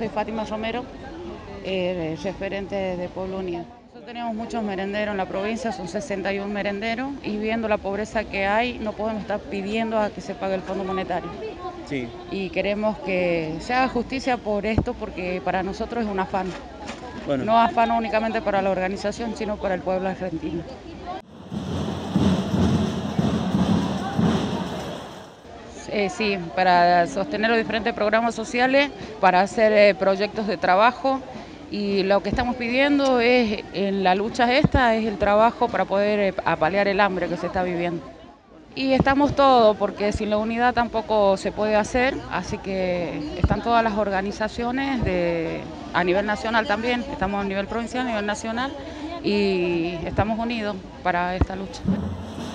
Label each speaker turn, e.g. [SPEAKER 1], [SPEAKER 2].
[SPEAKER 1] soy Fátima Romero, referente de Pueblo Unido. Nosotros tenemos muchos merenderos en la provincia, son 61 merenderos, y viendo la pobreza que hay, no podemos estar pidiendo a que se pague el Fondo Monetario.
[SPEAKER 2] Sí.
[SPEAKER 1] Y queremos que se haga justicia por esto, porque para nosotros es un afán.
[SPEAKER 2] Bueno.
[SPEAKER 1] No afán únicamente para la organización, sino para el pueblo argentino. Sí, para sostener los diferentes programas sociales, para hacer proyectos de trabajo, y lo que estamos pidiendo es, en la lucha esta, es el trabajo para poder paliar el hambre que se está viviendo. Y estamos todos, porque sin la unidad tampoco se puede hacer, así que están todas las organizaciones a nivel nacional también, estamos a nivel provincial, a nivel nacional, y estamos unidos para esta lucha.